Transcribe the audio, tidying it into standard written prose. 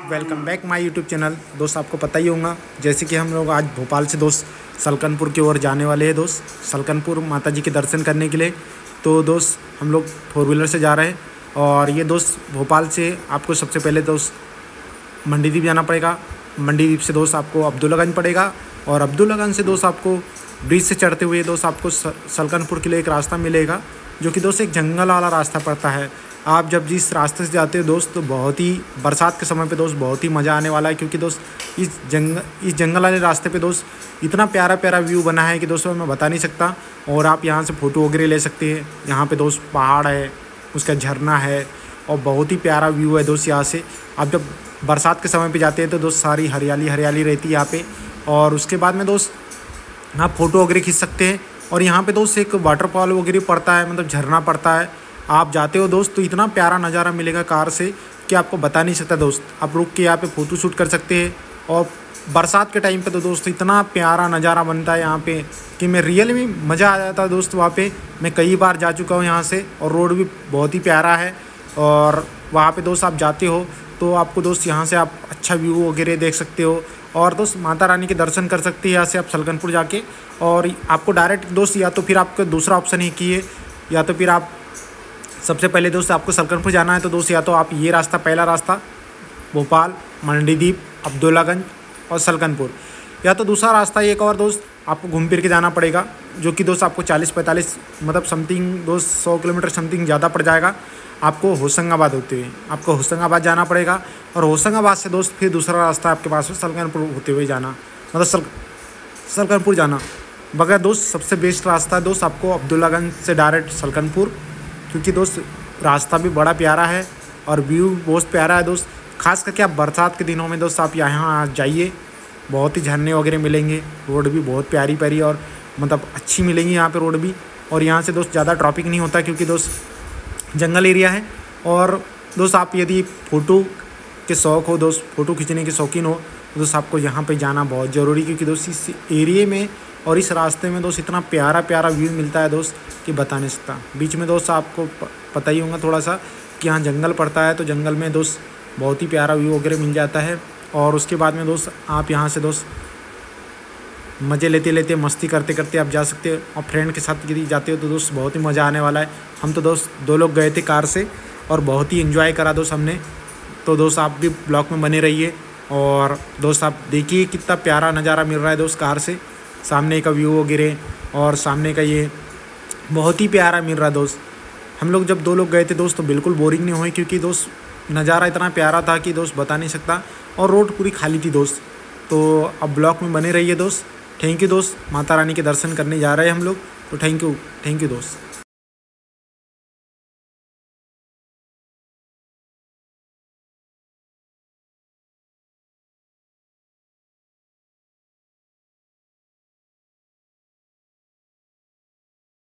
Welcome back my YouTube channel. दोस्त आपको पता ही होगा जैसे कि हम लोग आज भोपाल से दोस्त सलकनपुर की ओर जाने वाले हैं दोस्त, सलकनपुर माता जी के दर्शन करने के लिए। तो दोस्त हम लोग 4 व्हीलर से जा रहे हैं और ये दोस्त भोपाल से आपको सबसे पहले दोस्त मंडीदीप जाना पड़ेगा। मंडीदीप से दोस्त आपको अब्दुल्लागंज पड़ेगा और अब्दुल्लागंज से दोस्त आपको ब्रिज से चढ़ते हुए दोस्त आपको सलकनपुर के लिए एक रास्ता मिलेगा, जो कि दोस्त एक जंगल वाला रास्ता पड़ता है। आप जब जिस रास्ते से जाते हो दोस्त तो बहुत ही बरसात के समय पे दोस्त बहुत ही मज़ा आने वाला है, क्योंकि दोस्त इस जंगल वाले रास्ते पे दोस्त इतना प्यारा प्यारा व्यू बना है कि दोस्तों मैं बता नहीं सकता। और आप यहाँ से फ़ोटो वगैरह ले सकते हैं। यहाँ पे दोस्त पहाड़ है, उसका झरना है और बहुत ही प्यारा व्यू है दोस्त। यहाँ से आप जब बरसात के समय पे जाते हैं तो दोस्त सारी हरियाली हरियाली रहती है यहाँ पे। और उसके बाद में दोस्त आप फ़ोटो वगैरह खींच सकते हैं। और यहाँ पे दोस्त एक वाटरफॉल वगैरह पड़ता है, मतलब झरना पड़ता है। आप जाते हो दोस्त तो इतना प्यारा नज़ारा मिलेगा कार से कि आपको बता नहीं सकता दोस्त। आप रुक के यहाँ पे फ़ोटो शूट कर सकते हैं। और बरसात के टाइम पे तो दोस्त इतना प्यारा नज़ारा बनता है यहाँ पे कि मैं रियल में मज़ा आ जाता है दोस्त। वहाँ पे मैं कई बार जा चुका हूँ यहाँ से, और रोड भी बहुत ही प्यारा है। और वहाँ पे दोस्त आप जाते हो तो आपको दोस्त यहाँ से आप अच्छा व्यू वगैरह देख सकते हो। और दोस्त माता रानी के दर्शन कर सकते हैं यहाँ से आप सलकनपुर जाके। और आपको डायरेक्ट दोस्त या तो फिर आपका दूसरा ऑप्शन है कि या तो फिर आप सबसे पहले दोस्त आपको सलकनपुर जाना है तो दोस्त या तो आप ये रास्ता, पहला रास्ता भोपाल, मंडीदीप, अब्दुल्लागंज और सलकनपुर, या तो दूसरा रास्ता एक और दोस्त आपको घूम फिर के जाना पड़ेगा, जो कि दोस्त आपको 40-45 मतलब समथिंग दोस्त 100 किलोमीटर समथिंग ज़्यादा पड़ जाएगा। आपको होशंगाबाद होते हुए आपको होशंगाबाद जाना पड़ेगा। और होशंगाबाद से दोस्त फिर दूसरा रास्ता आपके पास है सलकनपुर होते हुए जाना, मतलब सलकनपुर जाना। मगर दोस्त सबसे बेस्ट रास्ता है दोस्त आपको अब्दुल्लागंज से डायरेक्ट सलकनपुर, क्योंकि दोस्त रास्ता भी बड़ा प्यारा है और व्यू बहुत प्यारा है दोस्त। खास करके आप बरसात के दिनों में दोस्त आप यहाँ जाइए, बहुत ही झरने वगैरह मिलेंगे। रोड भी बहुत प्यारी प्यारी और मतलब अच्छी मिलेंगी यहाँ पे रोड भी। और यहाँ से दोस्त ज़्यादा ट्रैफिक नहीं होता, क्योंकि दोस्त जंगल एरिया है। और दोस्त आप यदि फ़ोटो के शौक़ हो दोस्त, फ़ोटो खींचने के शौकीन हो दोस्त, आपको यहाँ पे जाना बहुत ज़रूरी, क्योंकि दोस्त इस एरिए में और इस रास्ते में दोस्त इतना प्यारा प्यारा व्यू मिलता है दोस्त कि बता नहीं सकता। बीच में दोस्त आपको पता ही होगा थोड़ा सा कि यहाँ जंगल पड़ता है, तो जंगल में दोस्त बहुत ही प्यारा व्यू वगैरह मिल जाता है। और उसके बाद में दोस्त आप यहाँ से दोस्त मज़े लेते लेते मस्ती करते करते आप जा सकते हो। और फ्रेंड के साथ यदि जाते हो तो दोस्त बहुत ही मज़ा आने वाला है। हम तो दोस्त 2 लोग गए थे कार से और बहुत ही एंजॉय करा दोस्त हमने। तो दोस्त आप भी ब्लॉग में बने रहिए और दोस्त आप देखिए कितना प्यारा नज़ारा मिल रहा है दोस्त कार से। सामने का व्यू वगैरह और सामने का ये बहुत ही प्यारा मिल रहा है दोस्त। हम लोग जब 2 लोग गए थे दोस्त तो बिल्कुल बोरिंग नहीं हुई, क्योंकि दोस्त नज़ारा इतना प्यारा था कि दोस्त बता नहीं सकता। और रोड पूरी खाली थी दोस्त। तो अब ब्लॉग में बने रहिए दोस्त। थैंक यू दोस्त। माता रानी के दर्शन करने जा रहे हैं हम लोग, तो थैंक यू दोस्त।